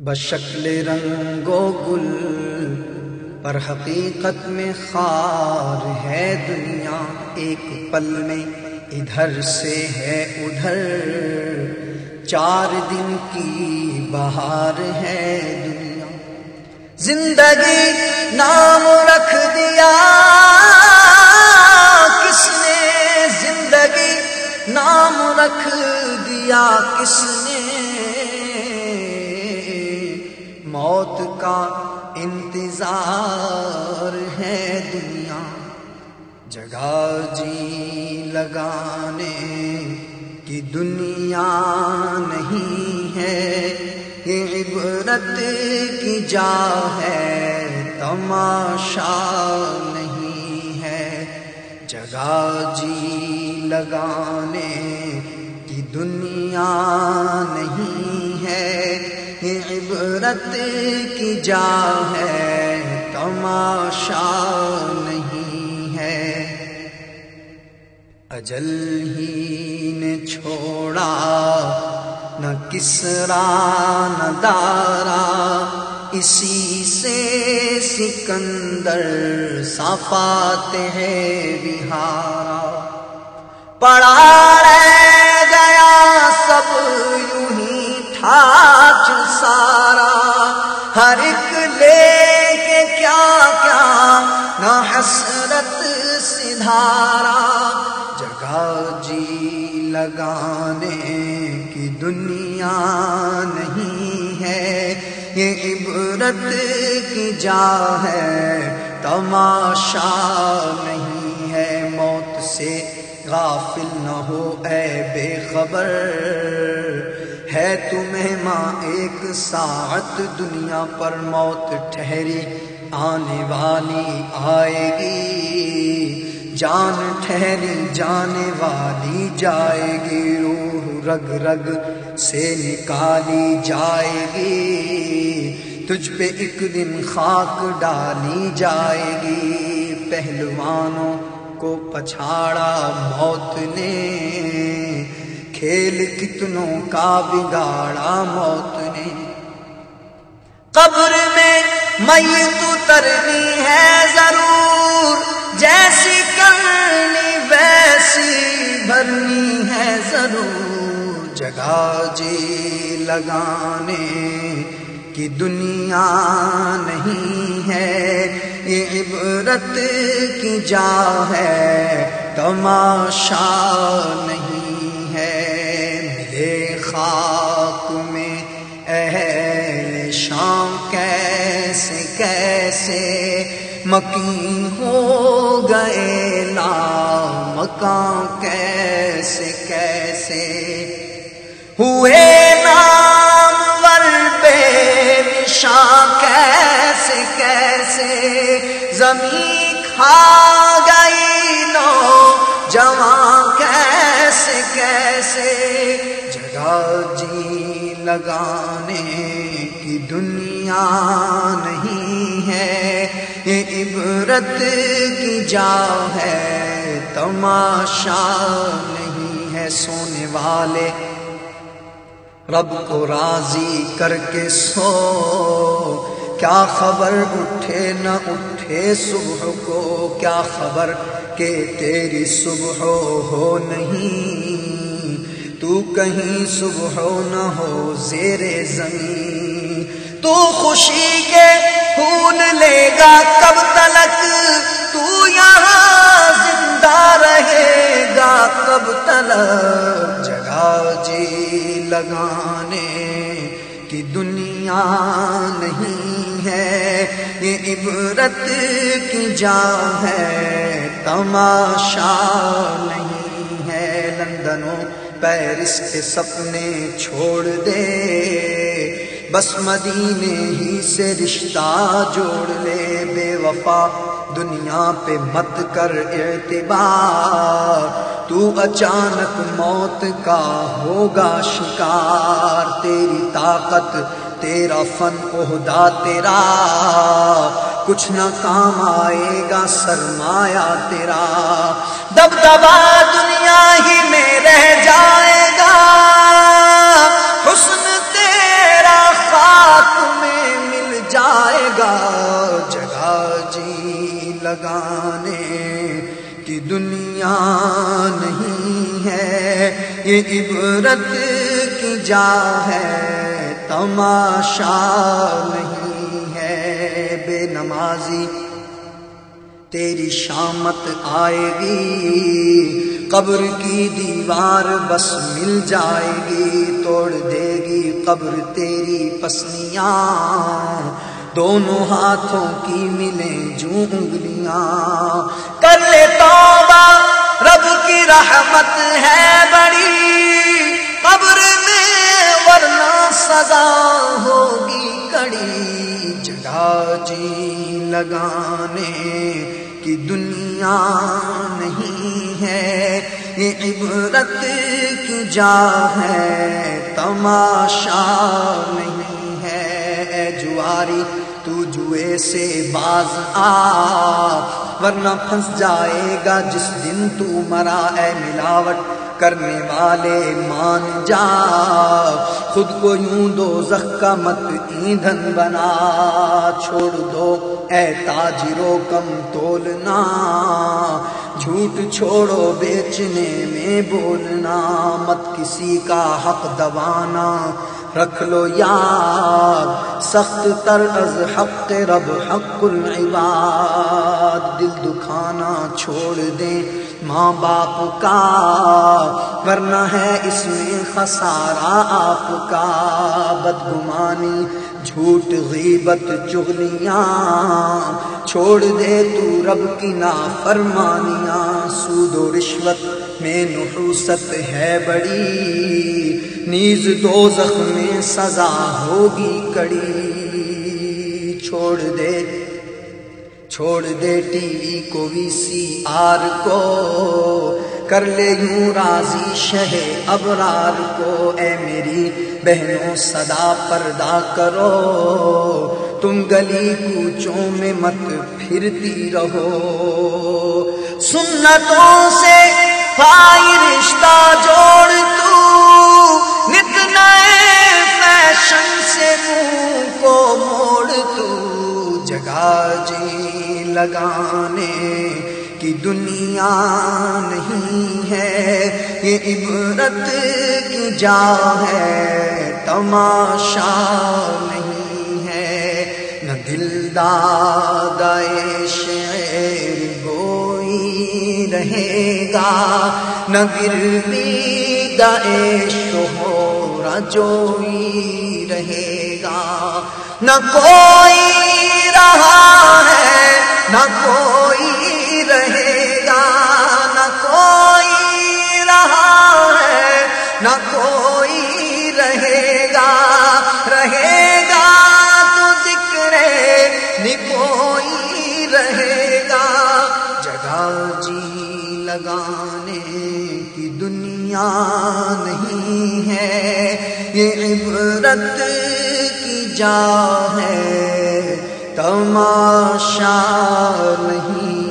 بشکل رنگ و گل پر حقیقت میں خار ہے دنیا، ایک پل میں ادھر سے ہے ادھر، 4 دن کی بہار ہے دنیا۔ زندگی نام رکھ دیا کس نے، زندگی نام رکھ دیا کس نے، موت کا انتظار ہے دنیا۔ جگہ جی لگانے کی دنیا نہیں ہے، یہ عبرت کی جا ہے، تماشا نہیں ہے۔ جگہ جی لگانے کی دنیا نہیں ہے، یہ عبرت کی جا ہے، تماشا نہیں ہے۔ اجل ہی نے چھوڑا نہ کسرا نہ دارا، اسی سے سکندر صفات ہے بہارا۔ پڑا رہ گیا سب یوں ہی ٹھاٹ سارا، ہر ایک لے کے کیا کیا نہ حسرت سدھارا۔ جگہ جی لگانے کی دنیا نہیں ہے، یہ عبرت کی جا ہے، تماشا نہیں ہے۔ موت سے غافل نہ ہو اے بے خبر، ہے تمہیں ماں ایک ساعت دنیا پر، موت ٹھہری آنے والی آئے گی، جان ٹھہری جانے والی جائے گی، روح رگ رگ سے نکالی جائے گی، تجھ پہ ایک دن خاک ڈالی جائے گی۔ پہلوانوں کو پچھاڑا موت نے، کھیل کتنوں کا بگاڑا موت نے۔ قبر میں میت اترنی ہے ضرور، جیسی کرنی ویسی بھرنی ہے ضرور۔ جگہ جی لگانے کی دنیا نہیں ہے، یہ عبرت کی جا ہے، تماشا نہیں ہے۔ ملے خاک میں اہل شام کیسے کیسے، مکین ہو گئے لامکاں کیسے کیسے، ہوئے نامور بے نشاں کیسے کیسے، زمین کھا گئی نوجواں کیسے کیسے۔ جگہ جی لگانے کی دنیا نہیں ہے، یہ عبرت کی جا ہے، تماشا نہیں ہے۔ سونے والے رب کو راضی کر کے سو، کیا خبر اٹھے نہ اٹھے صبح کو، کیا خبر کہ تیری صبح ہو نہیں، تو کہیں صبح نہ ہو زیر زمین۔ تو خوشی کے پھول لے گا کب تلک، تو یہاں زندہ رہے گا کب تلک۔ جگہ جی لگانے کی دنیا نہیں ہے، یہ عبرت کی جا ہے، تماشا نہیں ہے۔ لندن و پیرس کے سپنے چھوڑ دے، بس مدینے ہی سے رشتہ جوڑ لے۔ بے وفا دنیا پہ مت کر اعتبار، تو اچانک موت کا ہوگا شکار۔ تیری طاقت تیرا فن عہدہ تیرا، کچھ نہ کام آئے گا سرمایہ تیرا۔ دبدبا دنیا ہی میں رہ جائے گا، حسن تیرا خاک لگانے کی دنیا نہیں ہے، یہ عبرت کی جا ہے، تماشا نہیں ہے۔ بے نمازی تیری شامت آئے گی، قبر کی دیوار بس مل جائے گی، توڑ دے گی قبر تیری پسلیاں، دونوں ہاتھوں کی ملیں جو انگلیاں۔ کر لے توبہ رب کی رحمت ہے بڑی، قبر میں ورنہ سزا ہوگی کڑی، جگہ جی لگانے کی دنیا نہیں ہے، یہ عبرت کی جا ہے، تماشا نہیں ہے۔ اے جواری تو جوئے سے باز آ، ورنہ پھنس جائے گا جس دن تو مرا۔ اے ملاوٹ کرنے والے مان جا، خود کو یوں دوزخ کا مت ایندھن بنا۔ چھوڑ دو اے تاجروں کم تولنا، جھوٹ چھوڑو بیچنے میں بولنا، مت کسی کا حق دبانا، رکھ لو یاد سخت تر از حق رب حق العباد۔ دل دکھانا چھوڑ دیں ماں باپ کا، ورنہ ہے اس میں خسارہ آپ کا۔ بدگمانی جھوٹ غیبت چغلیاں، چھوڑ دے تو رب کی نافرمانیاں۔ سود و رشوت میں نحوست ہے بڑی، نیز دوزخ میں سزا ہوگی کڑی۔ چھوڑ دے ٹی وی کو وی سی آر کو، کر لے یوں راضی شہ ابرار کو۔ اے میری بہنوں صدا پردہ کرو، تم گلی کوچوں میں مت پھرتی رہو۔ سنتوں سے پائی رشتہ جوڑ تو، نت نئے فیشن سے منہ کو موڑ تو، جگہ جی لگانے کی دنیا نہیں ہے، یہ عبرت کی جا ہے، تماشا نہیں ہے۔ نہ دل دادہ شعر گوئی رہے گا، نہ گرویدہ شہرہ جوئی رہے گا، نہ کوئی رہا ہے نہ کوئی رہے گا، نہ کوئی رہا ہے نہ کوئی رہے گا، رہے گا تو ذکر نکوئی رہے گا۔ جگہ جی لگانے کی دنیا نہیں ہے، یہ عبرت کی جا ہے، تماشا نہیں